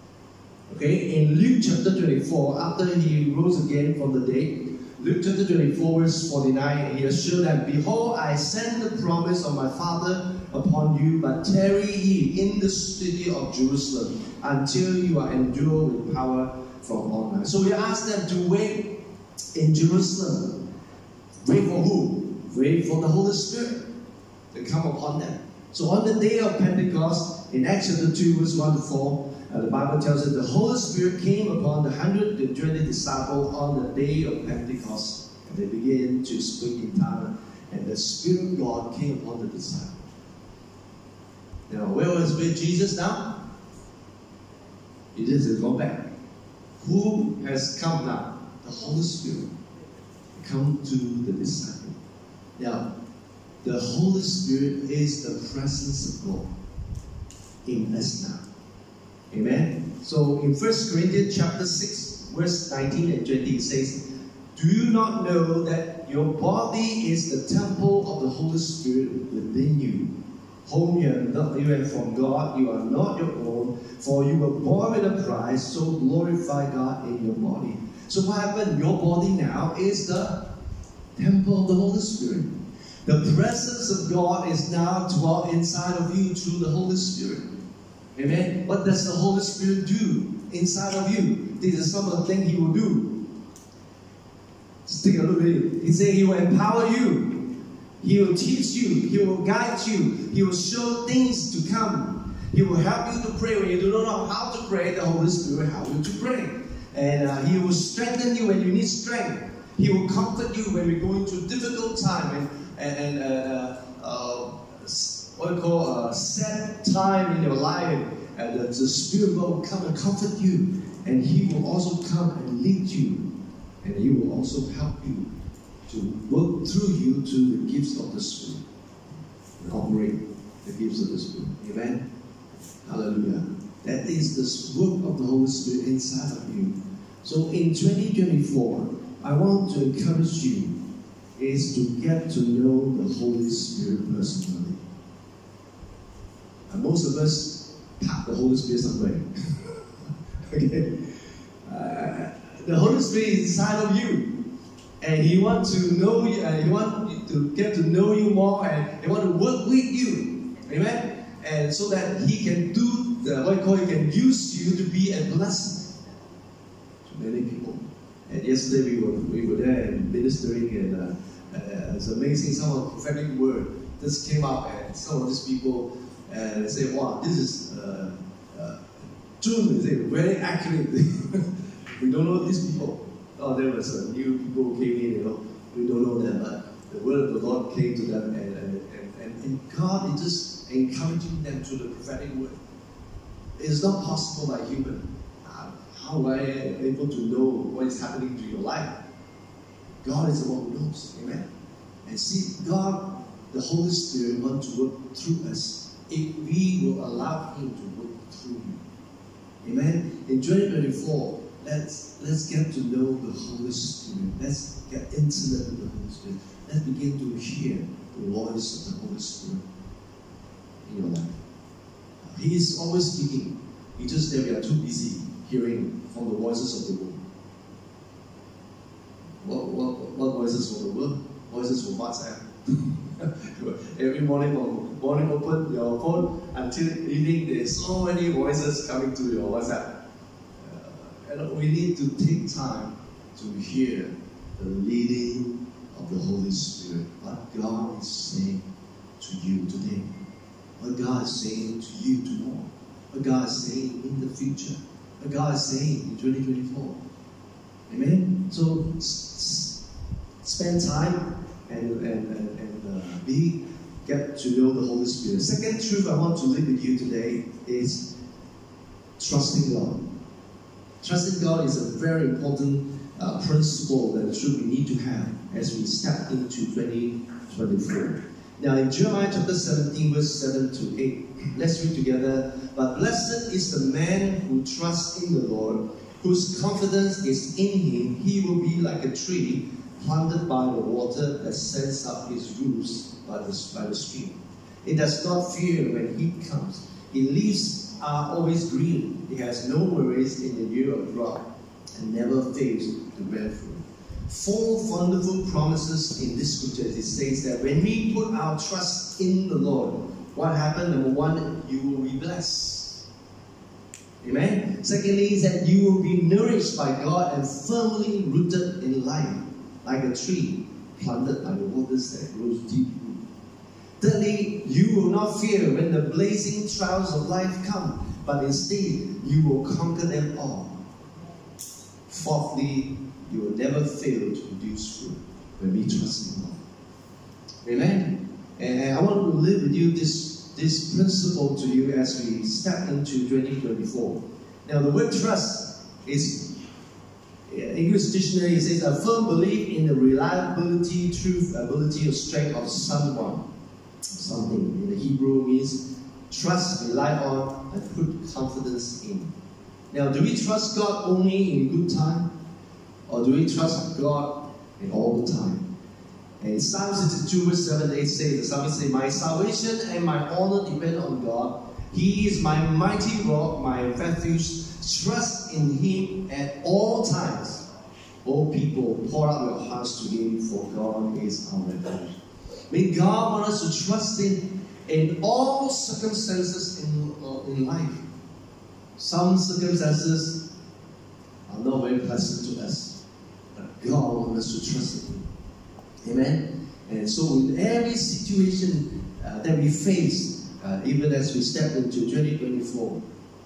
Okay, in Luke chapter twenty-four, after He rose again from the dead, Luke chapter twenty-four, verse forty-nine, He assured them, behold, I send the promise of my Father upon you, but tarry ye in the city of Jerusalem until you are endued with power from on high. So He asked them to wait in Jerusalem. Wait for who? Wait for the Holy Spirit to come upon them. So on the day of Pentecost, in Acts chapter two, verse one to four, uh, the Bible tells us the Holy Spirit came upon the one hundred twenty disciples on the day of Pentecost, and they began to speak in tongues, and the Spirit of God came upon the disciples. Now, where was Jesus now? Jesus has gone back. Who has come now? The Holy Spirit. Come to the disciple. Now, the Holy Spirit is the presence of God in us now. Amen? So, in First Corinthians chapter six, verse nineteen and twenty, it says, do you not know that your body is the temple of the Holy Spirit within you, whom you have not given from God? You are not your own, for you were born with a price, so glorify God in your body. So what happened? Your body now is the temple of the Holy Spirit. The presence of God is now dwelt inside of you through the Holy Spirit. Amen. What does the Holy Spirit do inside of you? These are some of the things He will do. Just take a look at it. He said He will empower you. He will teach you. He will guide you. He will show things to come. He will help you to pray. When you do not know how to pray, the Holy Spirit will help you to pray. And uh, He will strengthen you when you need strength. He will comfort you when we go into a difficult time and, and, and uh, uh, what we call a sad time in your life. And the, the Spirit will come and comfort you. And He will also come and lead you. And He will also help you to work through you to the gifts of the Spirit. And operate the gifts of the Spirit. Amen? Hallelujah. That is the work of the Holy Spirit inside of you. So in twenty twenty-four, I want to encourage you is to get to know the Holy Spirit personally. And most of us pack the Holy Spirit somewhere. Okay? Uh, the Holy Spirit is inside of you. And He wants to know you, and He wants to get to know you more, and He wants to work with you. Amen? And so that He can do the, what you call, He can use you to be a blessing to many people. And yesterday we were we were there and ministering, and uh, uh, it's amazing. Some of the prophetic word just came out, and some of these people uh, they say, "Wow, this is uh, uh, true." They say very accurate. We don't know these people. Oh, there was a new people who came in. You know, we don't know them, but the word of the Lord came to them, and and, and, and God is just encouraging them through the prophetic word. It's not possible by human. How am I able to know what is happening to your life? God is the one who knows. Amen. And see, God, the Holy Spirit, wants to work through us if we will allow Him to work through you. Amen. In twenty twenty-four, let's let's get to know the Holy Spirit. Let's get intimate with the Holy Spirit. Let's begin to hear the voice of the Holy Spirit in your life. He is always speaking. It's just that we are too busy hearing from the voices of the world. What, what, what voices from the world? Voices from WhatsApp. Every morning from morning open your phone until evening, there's so many voices coming to your WhatsApp. Uh, and we need to take time to hear the leading of the Holy Spirit. What God is saying to you today. What God is saying to you tomorrow. What God is saying in the future. What God is saying in twenty twenty-four. Amen? So, s- spend time and, and, and, and uh, be, get to know the Holy Spirit. Second truth I want to leave with you today is trusting God. Trusting God is a very important uh, principle that truth we need to have as we step into twenty twenty-four. Now in Jeremiah chapter seventeen, verse seven to eight, let's read together. But blessed is the man who trusts in the Lord, whose confidence is in Him. He will be like a tree planted by the water that sends up its roots by the, by the stream. It does not fear when heat comes. Its leaves are always green. It has no worries in the year of drought and never fails to bear fruit. Four wonderful promises in this scripture. It says that when we put our trust in the Lord, what happened? Number one, you will be blessed. Amen? Secondly, is that you will be nourished by God and firmly rooted in life, like a tree planted by the waters that grows deep. Thirdly, you will not fear when the blazing trials of life come, but instead you will conquer them all. Fourthly, you will never fail to produce fruit when we trust in God. Amen? And I want to live with you this, this principle to you as we step into twenty twenty-four. Now the word trust is, in English dictionary, it says a firm belief in the reliability, truth, ability, or strength of someone. Something in the Hebrew means trust, rely on, and put confidence in. Now, do we trust God only in good time? Or do we trust God in all the time? And Psalm sixty-two verse seven to eight says, the Psalmist says, my salvation and my honor depend on God. He is my mighty rock, my refuge. Trust in Him at all times. O people, pour out your hearts to Him, for God is our refuge. May God want us to trust Him in all circumstances in, uh, in life. Some circumstances are not very pleasant to us, but God wants us to trust Him. Amen? And so in every situation uh, that we face, uh, even as we step into twenty twenty-four,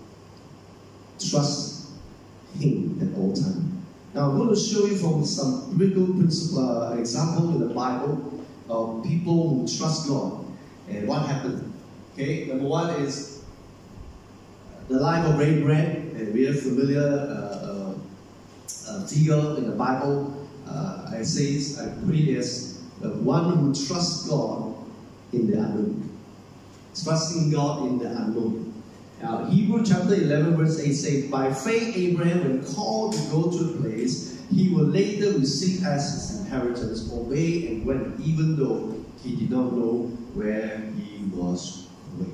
trust Him at all times. Now I'm going to show you from some biblical principle, uh, example in the Bible of people who trust God and what happened. Okay, number one is the life of Redman, and we are familiar uh, uh, uh, figure in the Bible. Uh, I say I put it as the one who trusts God in the unknown. Trusting God in the unknown. Now, Hebrews chapter eleven verse eight says, by faith Abraham, when called to go to a place he will later receive as his inheritance, obeyed and went, even though he did not know where he was going.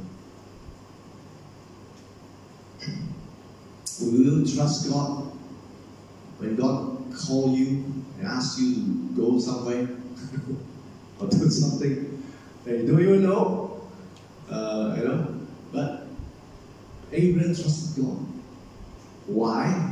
Will you trust God when God calls you and asks you to go somewhere or do something that you don't even know? Uh, you know, but Abraham trusted God. Why?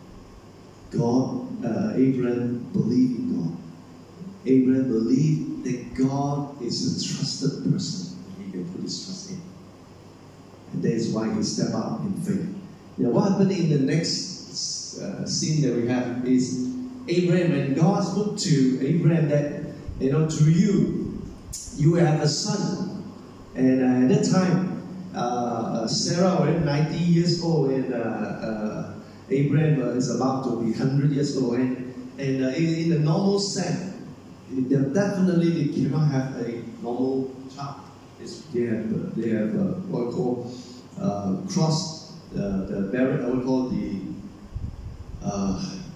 God, uh, Abraham believed in God. Abraham believed that God is a trusted person. He can put his trust in. And that is why he stepped out in faith. Now, what happened in the next uh, scene that we have is Abraham, and God spoke to Abraham that, you know, through you, you will have a son. And uh, at that time, Uh, uh, Sarah was ninety years old, and uh, uh, Abraham uh, is about to be one hundred years old. And, and uh, in, in the normal sense, they definitely they cannot have a normal child. It's, they have, uh, they have uh, what we call uh, cross uh, the barrier, what we call the uh,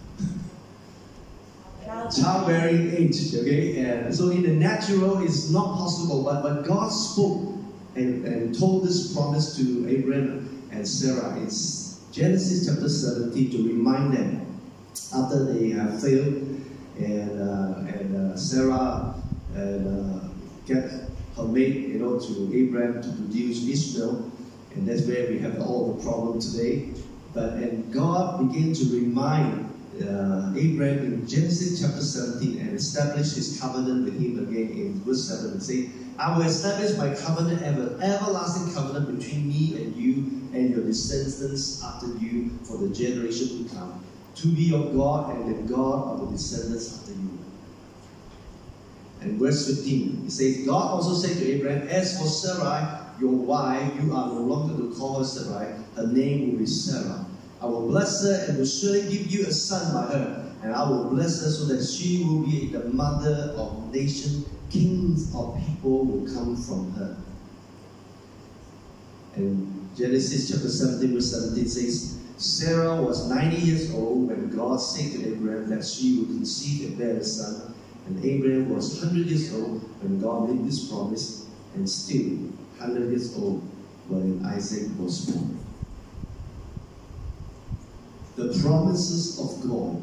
childbearing age. Okay, and so in the natural, it's not possible. But but God spoke. And, and told this promise to Abraham and Sarah. It's Genesis chapter seventeen to remind them after they have failed, and uh, and uh, Sarah and uh, get her maid, you know, to Abraham to produce Ishmael, and that's where we have all the problem today. But and God began to remind uh, Abraham in Genesis chapter seventeen and establish His covenant with him again in verse seven and say, I will establish my covenant, ever, everlasting covenant between me and you and your descendants after you for the generation to come, to be your God and the God of the descendants after you. And verse fifteen, it says, God also said to Abraham, as for Sarai, your wife, you are no longer to call her Sarai, her name will be Sarah. I will bless her and will surely give you a son by her, and I will bless her so that she will be the mother of nations. Kings of people will come from her. And Genesis chapter seventeen verse seventeen says, Sarah was ninety years old when God said to Abraham that she would conceive and bear a son. And Abraham was one hundred years old when God made this promise, and still one hundred years old when Isaac was born. The promises of God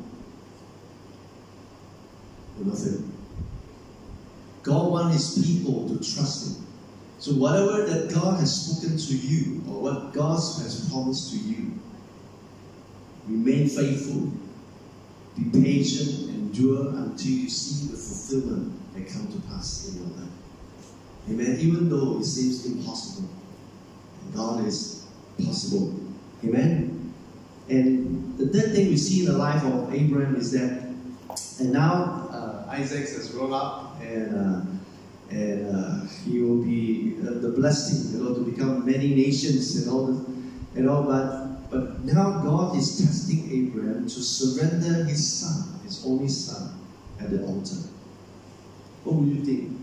will not fail. God wants His people to trust Him. So whatever that God has spoken to you, or what God has promised to you, remain faithful, be patient, endure until you see the fulfillment that come to pass in your life. Amen. Even though it seems impossible, God is possible. Amen. And the third thing we see in the life of Abraham is that, and now uh, Isaac has grown up. And uh, and uh, he will be uh, the blessing, you know, to become many nations and all that, you know. But but now God is testing Abraham to surrender his son, his only son, at the altar. What would you think?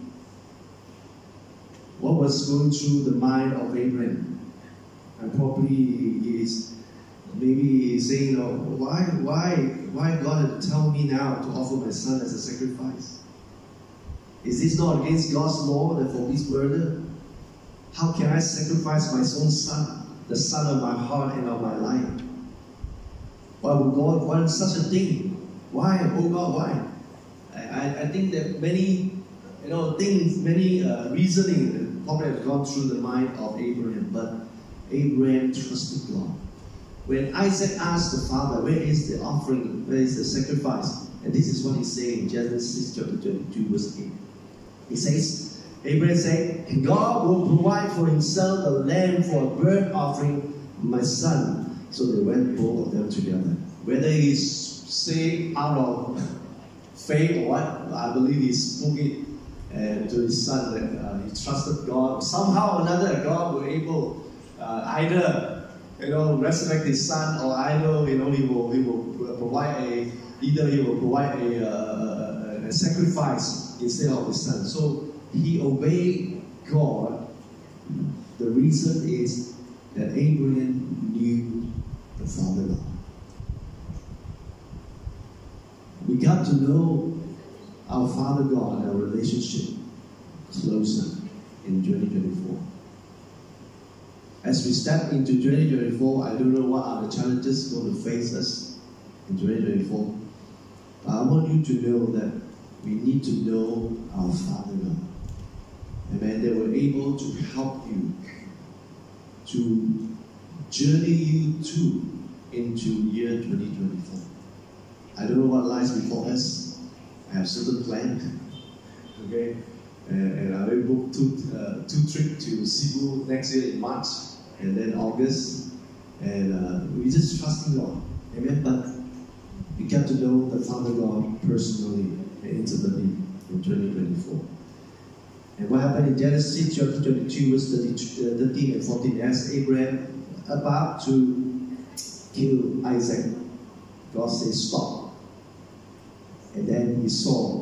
What was going through the mind of Abraham? And probably he is maybe saying, "Oh, why why why God had to tell me now to offer my son as a sacrifice? Is this not against God's law that forbids murder? How can I sacrifice my own son, the son of my heart and of my life? Why would God want such a thing? Why? Oh God, why?" I, I think that many you know, things, many uh, reasoning probably have gone through the mind of Abraham, but Abraham trusted God. When Isaac asked the father, where is the offering, where is the sacrifice? And this is what he said in Genesis chapter twenty-two, verse eight. He says, Abraham said, God will provide for himself a lamb for a burnt offering, my son. So they went both of them together. Whether he's saved out of faith or what, I believe he spoke it uh, to his son that uh, he trusted God. Somehow or another, God will able uh, either, you know, resurrect his son, or either, you know, he will he will provide a either he will provide a, uh, a sacrifice instead of his son. So he obeyed God. The reason is that Abraham knew the Father God. We got to know our Father God, our relationship closer in twenty twenty-four. As we step into twenty twenty-four, I don't know what are the challenges going to face us in twenty twenty-four. But I want you to know that we need to know our Father God. Amen. They were able to help you, to journey you to into year twenty twenty-four. I don't know what lies before us. I have certain plans. Okay, and, and I will book two uh, two trips to Cebu next year in March, and then August, and uh, we just trusting God. Amen. But we got to know the Father God personally and intimately in twenty twenty-four. And what happened in Genesis chapter twenty-two, verse thirteen and fourteen, as Abraham about to kill Isaac, God says, stop. And then he saw,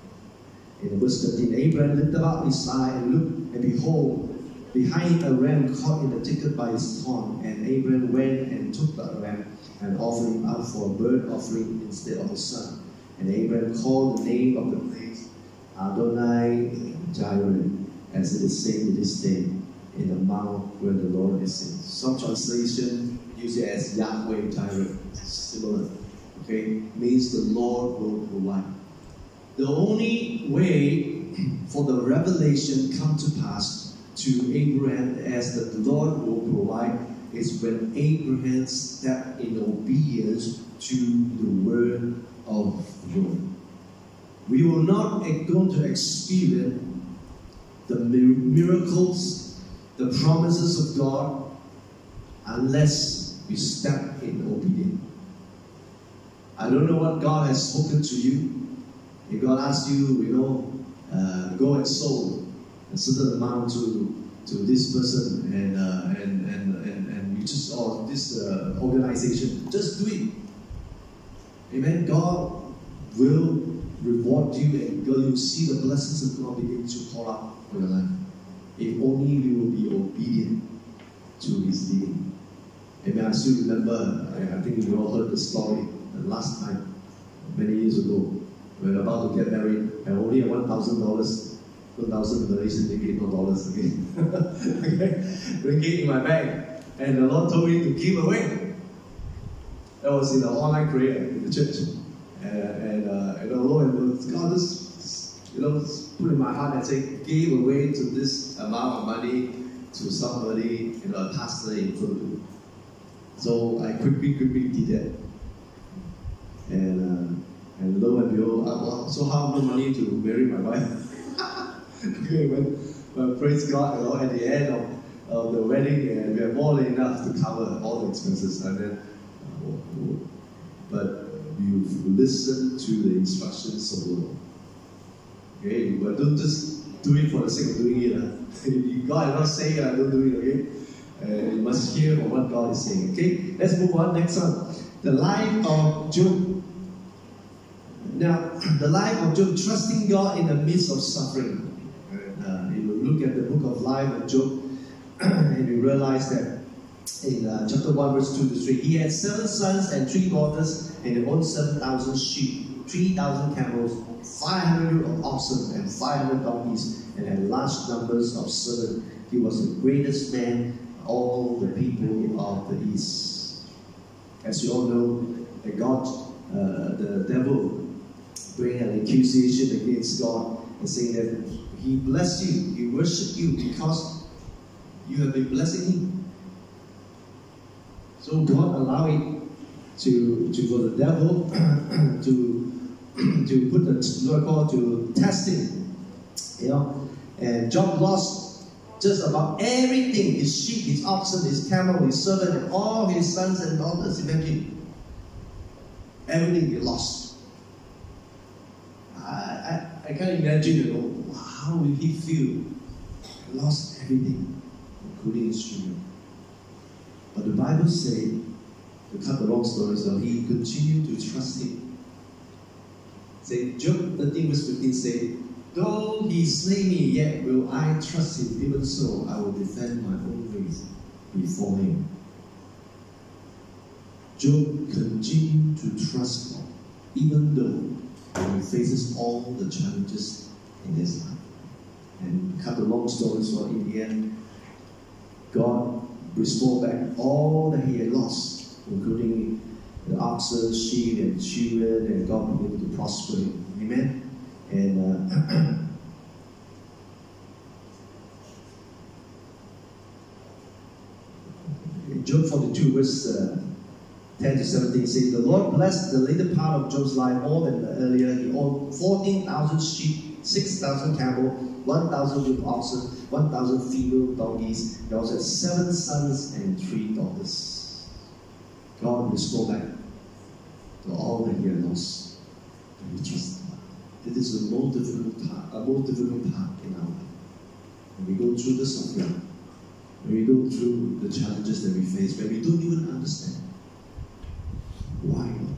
in verse thirteen, Abraham lifted up his eye and looked, and behold, behind a ram caught in the thicket by his horn. And Abraham went and took the ram and offered him up for a burnt offering instead of a son. And Abraham called the name of the place Adonai Jireh, as it is said to this day, in the mount where the Lord is seen. Some translation use it as Yahweh Jireh, similar. Okay, means the Lord will provide. The only way for the revelation come to pass to Abraham as that the Lord will provide is when Abraham stepped in obedience to the word of the Lord. We will not going to experience the miracles, the promises of God, unless we step in obedience. I don't know what God has spoken to you. If God asks you, you know, uh, go and sow a certain amount to to this person and uh, and, and and and you just or this uh, organization, just do it. Amen. God will reward you, and God, you will see the blessings of God begin to pour out for your life. If only we will be obedient to His leading. Amen. I still remember. I, I think you all heard the story. Last time, many years ago, we were about to get married, and only had one thousand dollars, one thousand Malaysian ringgit, no dollars again. Okay, ringgit in my bag, and the Lord told me to give away. That was in the online prayer in the church, and and, uh, and the Lord, God just, you know, just put in my heart and say, give away to this amount of money to somebody, you know, a pastor in Philippines. So I quickly, quickly did that. And uh, and lo and behold, uh, well, so how no money to marry my wife? Okay, when, when praise God, you know, at the end of, of the wedding, and uh, we have more than enough to cover all the expenses. And then, uh, but you listen to the instructions of the Lord. Okay, but don't just do it for the sake of doing it. Uh. If God is not saying, I don't do it. Okay, uh, you must hear what God is saying. Okay, let's move on. Next one. The life of Job. Now, the life of Job, trusting God in the midst of suffering. Uh, you look at the book of life of Job, and you realize that in uh, chapter one, verse two to three, he had seven sons and three daughters, and he owned seven thousand sheep, three thousand camels, five hundred of oxen, and five hundred donkeys, and had large numbers of servants. He was the greatest man of all the people of the east. As you all know, that God, uh, the devil, bring an accusation against God and saying that He blessed you, He worshipped you because you have been blessing Him. So God allowed it to, to for the devil to to put the Lord called to test him, you know. And Job lost just about everything: his sheep, his oxen, his camel, his servant, and all his sons and daughters. Imagine everything he lost. I I, I can't imagine, you know, how will he feel? He lost everything, including his children. But the Bible says, to cut the long story short, he continued to trust Him. Say, Job thirteen verse fifteen say, though He slay me, yet will I trust Him. Even so, I will defend my own ways before Him. Job continued to trust God, even though he faces all the challenges in his life. And cut the long story short, in the end, God restored back all that he had lost, including the oxen, sheep, and children, and God began to prosper him. Amen? And uh, in Job forty-two, verse uh, ten to seventeen says, the Lord blessed the later part of Job's life more than the earlier. He owned fourteen thousand sheep, six thousand camel, one thousand yoke oxen, one thousand female donkeys. He also had seven sons and three daughters. God restored back to all that he had lost. And he trusted God. It is the most difficult part, a most difficult part in our life. When we go through the suffering, when we go through the challenges that we face, when we don't even understand why not.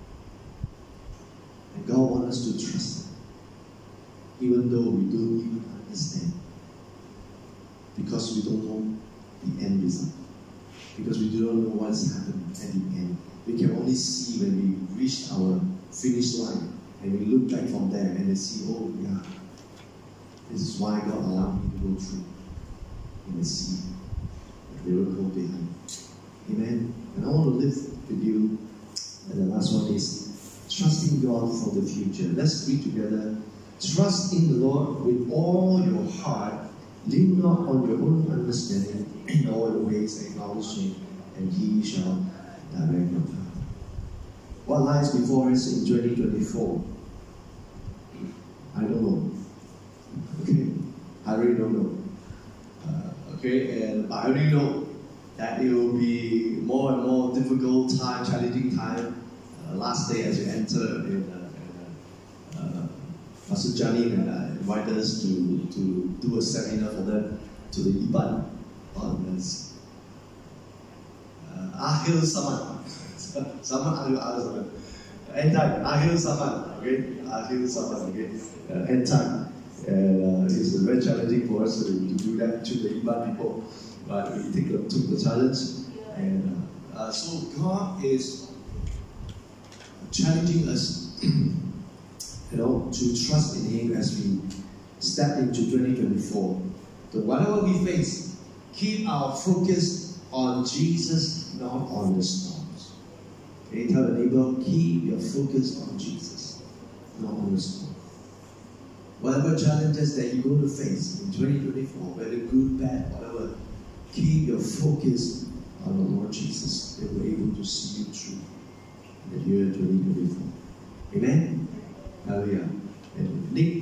And God wants us to trust Him, even though we don't even understand. Because we don't know the end result. Because we do not know what has happened at the end. We can only see when we reach our finish line and we look back from there and we see, oh yeah, this is why God allowed me to go through. And we see the miracle behind. Amen. And I want to live with you. And the last one is trusting God for the future. Let's read together. Trust in the Lord with all your heart. Lean not on your own understanding. In all your ways acknowledge Him, and He shall direct your path. What lies before us in twenty twenty-four? I don't know. Okay, I really don't know. Uh, okay, and I already know that it will be more and more difficult time, challenging time. Uh, last day as you enter, in, uh, uh, Pastor Janna and I invited us to, to do a seminar for them to the Iban on this uh, Akhir Zaman. Zaman Akhir Zaman. End time, Akhir Zaman. Okay, Akhir Zaman. Okay, uh, end time. And uh, it's very challenging for us to, to do that to the Iban people. But we take, took the challenge, and uh, uh, so God is challenging us, you know, to trust in Him as we step into twenty twenty-four. So whatever we face, keep our focus on Jesus, not on the storms. Okay, tell the neighbor, keep your focus on Jesus, not on the storm. Whatever challenges that you're going to face in twenty twenty-four, whether good, bad, whatever. Keep your focus on the Lord Jesus. They were able to see you through in the year twenty twenty-four. Amen? Hallelujah. And Nick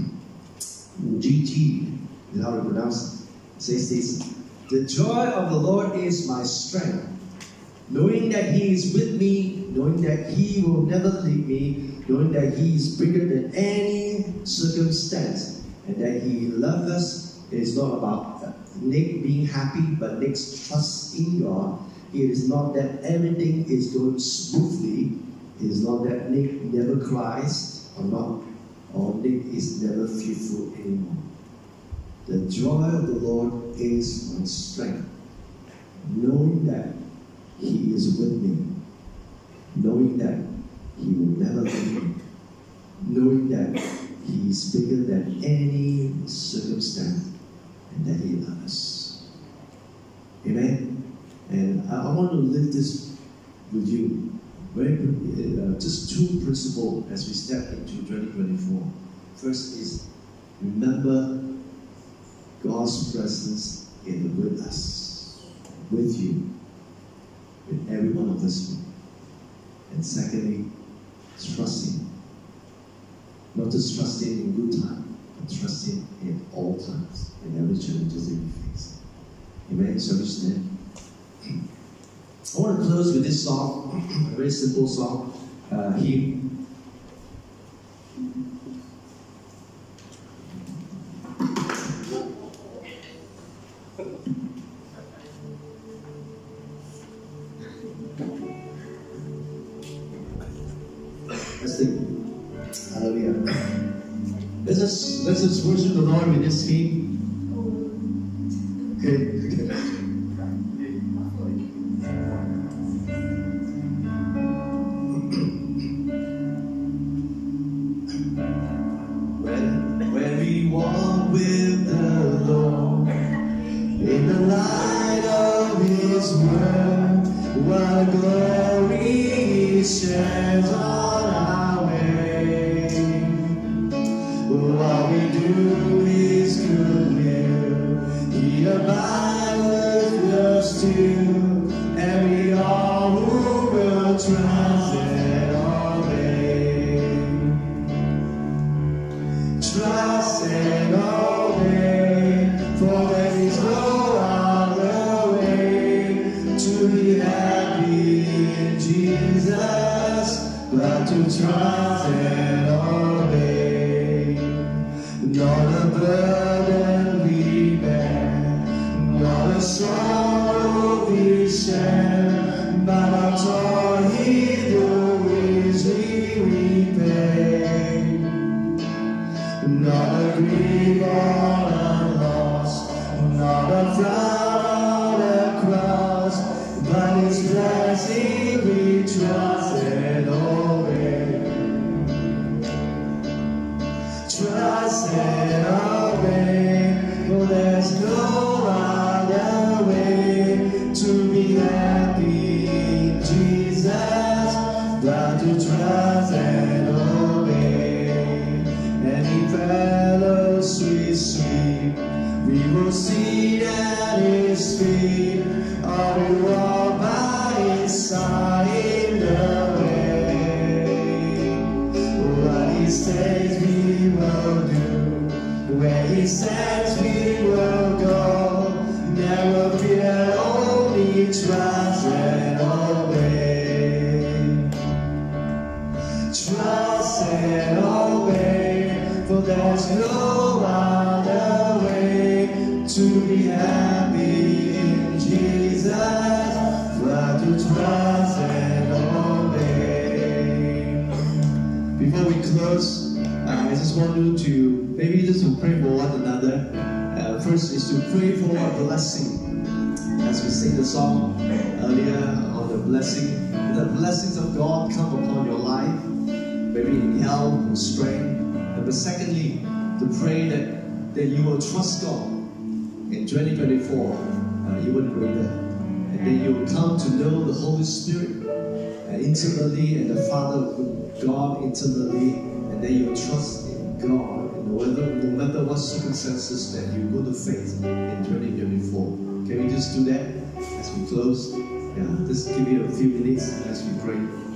G G is how to pronounce it. Says this: the joy of the Lord is my strength. Knowing that He is with me, knowing that He will never leave me, knowing that He is bigger than any circumstance, and that He loves us. It's not about Nick being happy, but Nick's trust in God. It is not that everything is going smoothly. It is not that Nick never cries, or not, or Nick is never fearful anymore. The joy of the Lord is my strength. Knowing that He is with me, knowing that He will never leave me, knowing that He is bigger than any circumstance, and that He loves us. Amen? And I, I want to live this with you. Very uh, just two principles as we step into twenty twenty-four. First is remember God's presence in with us, with you, with every one of us. And secondly, trust Him. Not just trust Him in good time, but trust Him in all times, in every challenges that we face. Amen. So we stand. I want to close with this song, a very simple song, uh, hymn. Let's sing. Hallelujah. Let's just, let's just worship the Lord with this hymn. Okay. When, when we walk with the Lord in the light of His word, what glory He sheds on our way. What we do is good will, He abides with us too, and we all who will trust and obey. Trust and obey, for there is no other way to be happy in Jesus, but to trust and obey. Not a burden we bear, not a sorrow we share, but our toil He do richly repay. Not a grief or a loss, not a frown or a cross, but His blessing we trust and obey. Trust and obey, for there's no other way to be happy in Jesus, but to trust and obey. And He fellows sweet, sweet, we will sit at His feet, or we walk by His side in the way. What He says we will do, where He says we will go, never fear, only trust and obey. Trust and obey, for there's no other way to be happy in Jesus, but to trust and obey. Before we close, uh, I just want you to maybe just to pray for one another. Uh, first is to pray for a blessing. As we sing the song earlier on the blessing, the blessings of God come upon your life, maybe in health and strength. And but secondly, to pray that, that you will trust God in twenty twenty-four uh, even greater. And then you will come to know the Holy Spirit uh, intimately and the Father God intimately, and then you will trust in God and no matter, no matter what circumstances that you go to face in twenty twenty-four. Can we just do that as we close? Yeah, just give you a few minutes as we pray.